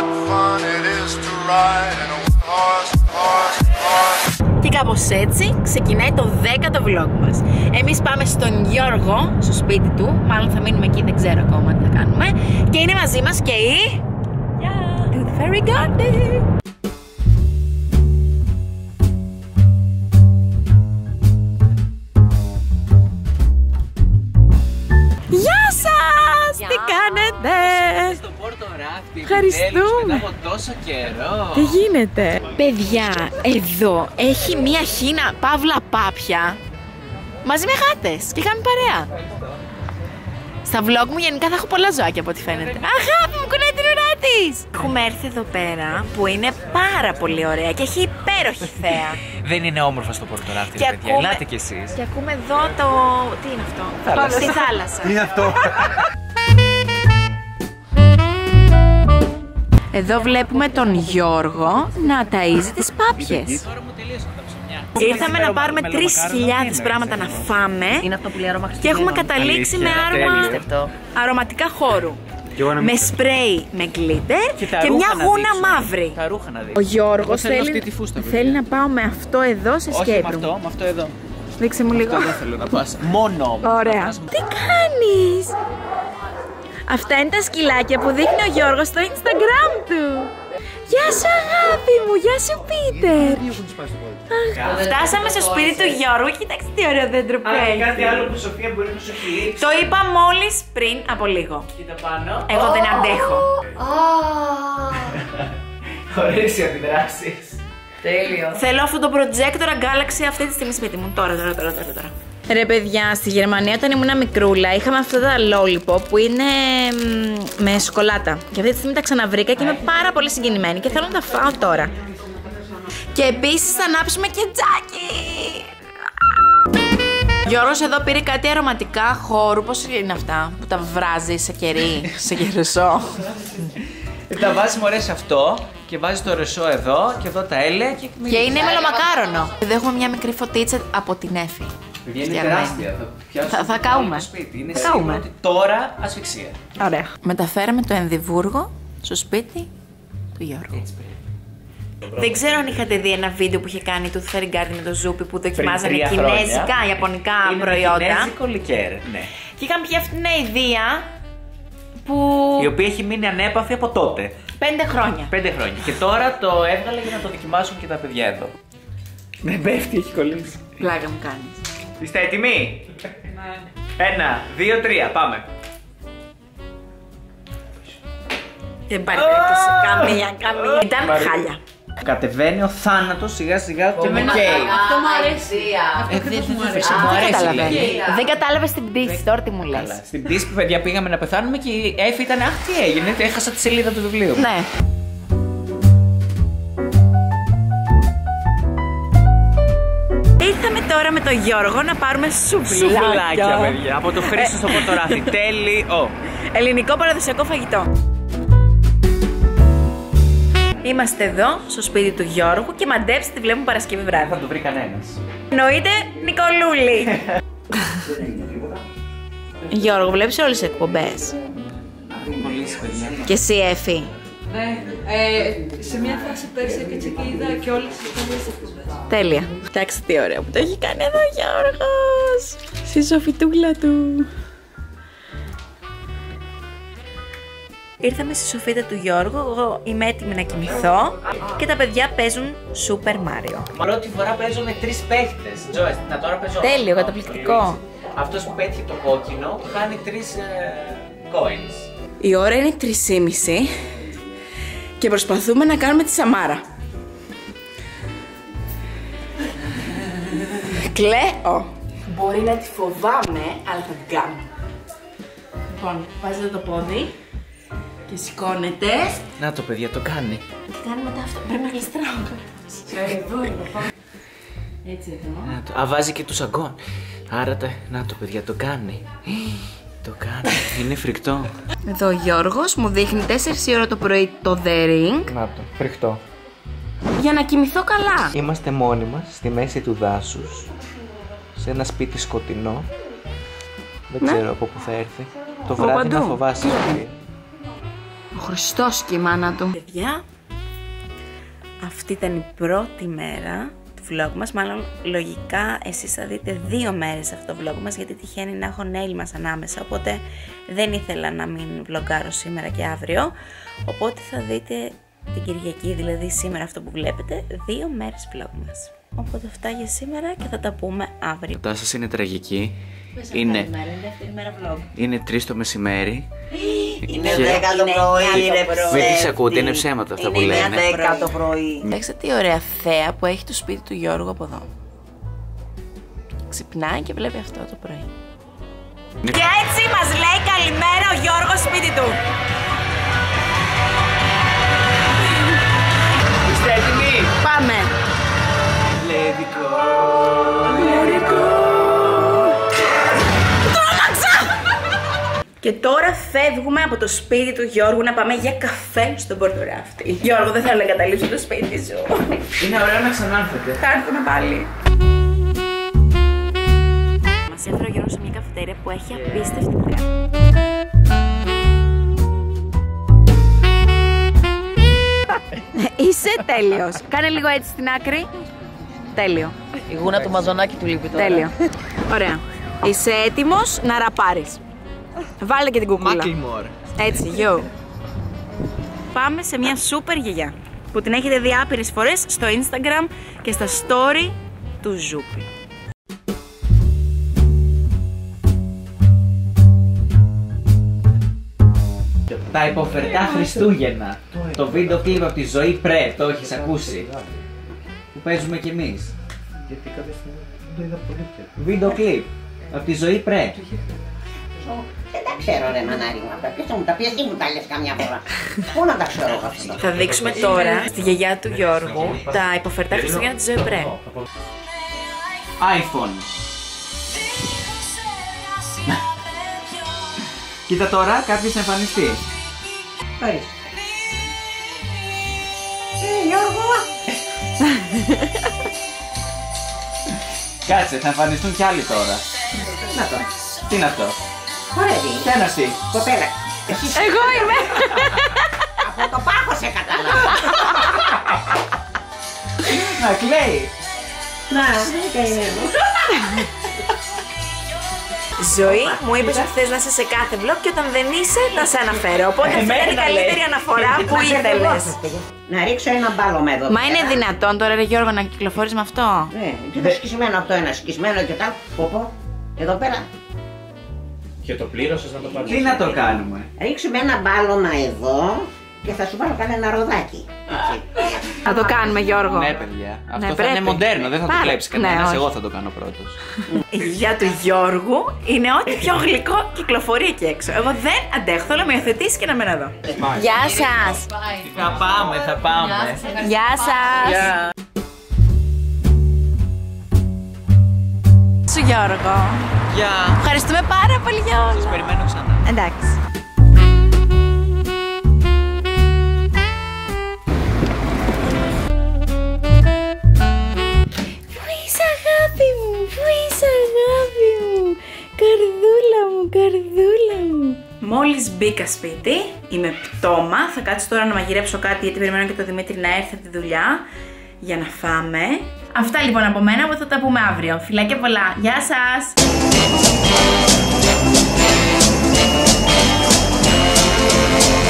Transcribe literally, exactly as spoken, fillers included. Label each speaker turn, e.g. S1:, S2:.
S1: what fun it is to ride in a horse, horse, horse.
S2: Και κάπως έτσι ξεκινάει το δέκατο vlog μας. Εμείς πάμε στον Γιώργο, στο σπίτι του. Μάλλον θα μείνουμε εκεί, δεν ξέρω ακόμα τι θα κάνουμε. Και είναι μαζί μας και η... Yeah. Tooth Fairy Garden. Γεια σας! Τι κάνετε?
S3: Στο Πόρτο Ράφτη.
S2: Ευχαριστούμε.
S3: Μετά από τόσο καιρό.
S2: Τι γίνεται? Παιδιά, εδώ έχει μία χίνα παύλα πάπια μαζί με γάτες και κάνουν παρέα. Στα vlog μου γενικά θα έχω πολλά ζωάκια από ό,τι φαίνεται. Αγάπη μου, κουνάει την ουρά της! Έχουμε έρθει εδώ πέρα που είναι πάρα πολύ ωραία και έχει υπέροχη θέα.
S3: Δεν είναι όμορφα στο Πόρτο Ράφτη,
S2: Και
S3: παιδιά.
S2: ακούμε-
S3: Ελάτε κι εσείς.
S2: Και ακούμε εδώ το... τι είναι αυτό?
S3: Θάλασσα.
S2: Τη θάλασσα.
S3: Τι είναι αυτό?
S2: Εδώ βλέπουμε τον Γιώργο να ταΐζει τις πάπιες.
S3: Τώρα μου τελείωσαν τα ψωμιά.
S2: Ήρθαμε να πάρουμε τρεις χιλιάδες πράγματα να φάμε.
S4: Είναι αυτό που λέει αρώμα
S2: Και έχουμε καταλήξει με
S3: Αλήθεια,
S2: άρωμα
S3: τέλειο.
S2: αρωματικά χώρου.
S3: Και εγώ να μην
S2: Με
S3: ξέρω.
S2: σπρέι με γκλίτερ και,
S3: τα ρούχα
S2: μια
S3: να
S2: γούνα
S3: δείξω.
S2: μαύρη.
S3: Τα ρούχα να
S2: Ο
S3: δείξω.
S2: Γιώργος
S3: θέλω
S2: θέλει,
S3: αυτή τη φούστα, παιδιά.
S2: θέλει να πάω με αυτό εδώ σε
S3: Όχι
S2: escape
S3: με
S2: room.
S3: αυτό, με αυτό εδώ.
S2: Δείξε μου λίγο.
S3: Αυτό δεν θέλω να πας. Μόνο όμως.
S2: Ωραία. Τι κάνεις? Αυτά είναι τα σκυλάκια που δείχνει ο Γιώργος στο Instagram του. Γεια σου αγάπη μου, γεια σου Πίτερ. Φτάσαμε στο σπίτι του Γιώργου. Κοιτάξτε τι ωραίο δέντρο που έχει.
S3: Κάτι άλλο που η Σοφία μπορεί να σου έχει.
S2: Το είπα μόλις πριν από λίγο.
S3: Κοίτα πάνω.
S2: Εγώ δεν αντέχω.
S3: Ωραίες οι αντιδράσεις.
S4: Τέλειο.
S2: Θέλω αυτό το projector Galaxy αυτή τη στιγμή σπίτι μου. Τώρα, τώρα, τώρα, τώρα. τώρα. Ρε παιδιά, στη Γερμανία όταν ήμουν μικρούλα είχαμε αυτά τα lollipop που είναι μ, με σοκολάτα. Και αυτή τη στιγμή τα ξαναβρήκα και είμαι πάρα πολύ συγκινημένη και θέλω να τα φάω τώρα. Και επίσης θα ανάψουμε και τζάκι. Γιώργος εδώ πήρε κάτι αρωματικά χώρου. Πώς είναι αυτά που τα βράζει σε κερί, σε κερσό.
S3: Τα βάζεις μωρέ σε αυτό και βάζεις το ρεσό εδώ και εδώ τα έλαια και...
S2: Και είναι μελομακάρονο. Εδώ έχουμε μια μικρή φωτίτσα από την Έφη.
S3: Παιδιά είναι
S2: Στη
S3: τεράστια.
S2: Αρμένη.
S3: Θα, πιάσω
S2: Θα- θα
S3: το
S2: καούμε.
S3: σπίτι. Είναι
S2: Θα
S3: σίγουρο
S2: καούμε.
S3: ότι τώρα ασφυξία.
S2: Ωραία. Μεταφέραμε το ενδιβούργο στο σπίτι του Γιώργου.
S3: Έτσι πρέπει.
S2: Δεν ξέρω αν είχατε δει ένα βίντεο που είχε κάνει το Tooth Fairy Garden με το Ζούπι που δοκιμάζανε
S3: τρία
S2: κινέζικα,
S3: χρόνια.
S2: ιαπωνικά
S3: Είναι
S2: προϊόντα.
S3: κινέζικο λικέρ, ναι.
S2: Και είχαν πια αυτή την ιδέα που.
S3: Η οποία έχει μείνει ανέπαφη από τότε.
S2: Πέντε χρόνια.
S3: Πέντε χρόνια. Και τώρα το έβγαλε για να το δοκιμάσουν και τα παιδιά εδώ. Δεν πέφτει, έχει κολλήσει.
S2: Πλάκα μου κάνει.
S3: Είστε έτοιμοι? Ένα, δύο, τρία, πάμε.
S2: Δεν πάρει περίπτωση. Καμία, καμία. Ήταν
S3: Μαρία.
S2: χάλια.
S3: Κατεβαίνει ο θάνατος σιγά σιγά και με καίει.
S4: Αυτό μου αρέσει.
S3: Ε, δεν- δεν- δεν-
S4: αρέσει.
S3: μου
S2: Δεν
S3: αρέσει,
S2: καταλαβαίνω.
S3: λέει.
S2: Δεν κατάλαβε την πτήση, τώρα τι μου λε.
S3: Καλά. Στην πτήση που παιδιά πήγαμε να πεθάνουμε και η Έφη ήταν αχ τι έγινε, έχασα τη σελίδα του βιβλίου.
S2: Ναι. Ήρθαμε τώρα με τον Γιώργο να πάρουμε σουβλάκια.
S3: Σουβλάκια, παιδιά. Από το Χρήστο στο Πορτοράφι. Τέλειο.
S2: Ελληνικό παραδοσιακό φαγητό. Είμαστε εδώ στο σπίτι του Γιώργου και μαντέψτε τι βλέπουμε Παρασκευή βράδυ.
S3: Θα το βρει κανένας.
S2: Εννοείται Νικολούλη. Γιώργο, βλέπεις όλες τις εκπομπές.
S3: Πολύ παιδιά.
S2: Και εσύ Έφη.
S5: Ναι, ε, σε μια φάση πέρσι και και είδα και όλες τις καλές εκπομπές.
S2: Τέλεια. Κοιτάξτε τι ωραία που το έχει κάνει εδώ ο Γιώργος. Στη σοφιτούλα του. Ήρθαμε στη σοφίτα του Γιώργου, εγώ είμαι έτοιμη να κοιμηθώ και τα παιδιά παίζουν Super Mario.
S3: Πρώτη φορά παίζω με τρεις παίχτες. Τζοες, να τώρα παίζω.
S2: Τέλειο, καταπληκτικό.
S3: Αυτός που πέτυχε το κόκκινο χάνει τρεις ε, coins.
S2: Η ώρα είναι τρεις και μισή και προσπαθούμε να κάνουμε τη Σαμάρα. Κλαίω. Μπορεί να τη φοβάμαι, αλλά θα την κάνω. Λοιπόν, βάζετε το πόδι και σηκώνετε.
S3: Να το παιδιά, το κάνει.
S2: Και κάνει μετά αυτό. Πρέπει να γλιστράω. Έτσι εδώ.
S3: Να το... Α, βάζει και τους αγκών. Άρα, τα... να το παιδιά, το κάνει. Το κάνει. Είναι φρικτό.
S2: Εδώ ο Γιώργος μου δείχνει τέσσερις η ώρα το πρωί το The Ring
S3: Να το, φρικτό.
S2: για να κοιμηθώ καλά.
S3: Είμαστε μόνοι μας στη μέση του δάσους. Σε ένα σπίτι σκοτεινό. Δεν
S2: Ναι.
S3: ξέρω από πού θα έρθει. Το
S2: Από
S3: βράδυ να
S2: παντού.
S3: φοβάσαι.
S2: Ο Χριστός και η μάνα του. Παιδιά, αυτή ήταν η πρώτη μέρα του vlog μας. Μάλλον λογικά εσείς θα δείτε δύο μέρες αυτό το vlog μας, γιατί τυχαίνει να έχω nail μας ανάμεσα. Οπότε δεν ήθελα να μην vlogάρω σήμερα και αύριο. Οπότε θα δείτε την Κυριακή, δηλαδή σήμερα αυτό που βλέπετε, δύο μέρες vlog μας. Οπότε αυτά για σήμερα και θα τα πούμε αύριο.
S3: Η κατάσταση είναι τραγική. Είναι,
S2: είναι δεύτερη μέρα vlog.
S3: είναι τρεις το μεσημέρι.
S6: Είναι δέκα το πρωί, είναι ψεύτη.
S3: Μην τις ακούτε, είναι ψέματα αυτά που λένε.
S6: Είναι δέκα το πρωί.
S2: Κοιτάξτε τι ωραία θέα που έχει το σπίτι του Γιώργου από εδώ. Ξυπνάει και βλέπει αυτό το πρωί. Και έτσι μας λέει καλημέρα ο Γιώργος σπίτι του.
S3: Είστε έτοιμοι?
S2: Πάμε.
S3: Λεδικό.
S2: Και τώρα φεύγουμε από το σπίτι του Γιώργου να πάμε για καφέ στον Πορτοράφτη. Γιώργο, δεν θέλω να εγκαταλείψω το σπίτι σου.
S3: Είναι ωραίο να ξανάρθετε.
S2: Θα έρθουμε πάλι. Μας έφερε ο Γιώργος σε μια καφετέρια που έχει απίστευτη θέα. Είσαι τέλειος. Κάνε λίγο έτσι στην άκρη. Τέλειο.
S4: Η γούνα του μαζονάκι του λείπει τώρα.
S2: Τέλειο. Ωραία. Είσαι έτοιμος να ραπάρεις. Βάλε και την κουκούλα. Έτσι, γιο. Πάμε σε μια σούπερ γιαγιά που την έχετε δει άπειρες φορές στο Instagram και στα story του Ζούπι.
S3: Τα υποφερτά Χριστούγεννα. Το βίντεο κλιπ από τη Ζωή Πρέ, το έχεις ακούσει? Που παίζουμε κι εμείς.
S7: Γιατί κάποια στιγμή δεν το είδα πολύ πια.
S3: Βίντεο κλιπ από τη Ζωή Πρέ.
S6: Δεν τα ξέρω ρε μανάρι μου αυτά. Ποιος θα μου τα πει, εσύ μου τα λες καμιά φορά. Πού να τα ξέρω εγώ αυτά.
S2: Θα δείξουμε τώρα στη γιαγιά του Γιώργου τα υποφερτά Χριστούγεννα της Ζωή Πρέ.
S3: iPhone. Κοίτα τώρα, κάποιος θα εμφανιστεί.
S6: Ορίστε. Ε, Γιώργο.
S3: Κάτσε, θα εμφανιστούν κι άλλοι τώρα.
S6: Να το.
S3: Τι είναι αυτό?
S6: Χορεύει.
S3: Ποια είναι αυτή?
S6: Κοπέλα. Εσύ
S2: Εγώ είμαι.
S6: από το πάχο σε κατάλαβα.
S3: Να κλαίει.
S6: Να, καημένο.
S2: Ζωή, μου είπες ότι θες να είσαι σε κάθε vlog και όταν δεν είσαι θα σε αναφέρω. Οπότε αυτή είναι η καλύτερη αναφορά που ήθελες.
S6: Να ρίξω ένα μπάλωμα εδώ.
S2: Μα είναι δυνατόν τώρα ρε Γιώργο να κυκλοφορείς με αυτό?
S6: Ναι, τι είναι σκισμένο αυτό, ένα σκισμένο και τα. Πω πω. Εδώ πέρα.
S7: Και το πλήρωσες να το πάρεις.
S3: Τι να το κάνουμε?
S6: Ρίξουμε ένα μπάλωμα εδώ και θα σου βάλω κανένα ροδάκι. Έτσι.
S2: Θα το κάνουμε Γιώργο.
S3: Ναι, παιδιά. Αυτό θα
S2: πρέπει.
S3: είναι μοντέρνο, δεν θα το
S2: Πάρα-
S3: κλέψει
S2: ναι,
S3: κανένας.
S2: όχι.
S3: Εγώ θα το κάνω πρώτος.
S2: Η γιαγιά του Γιώργου είναι ό,τι πιο γλυκό κυκλοφορεί εκεί έξω. Εγώ δεν αντέχω, θέλω να με υιοθετήσει και να μένω εδώ. Γεια σας.
S3: Θα πάμε, θα πάμε.
S2: Γεια σας. Σου Γιώργο.
S3: Γεια.
S2: Ευχαριστούμε πάρα πολύ για όλα.
S3: Περιμένω ξανά.
S2: Εντάξει. Πού είσαι αγάπη μου, πού είσαι αγάπη μου, καρδούλα μου, καρδούλα μου. Μόλις μπήκα σπίτι, είμαι πτώμα, θα κάτσω τώρα να μαγειρέψω κάτι γιατί περιμένω και το Δημήτρη να έρθει από τη δουλειά για να φάμε. Αυτά λοιπόν από μένα που θα τα πούμε αύριο. Φιλάκια πολλά, γεια σας!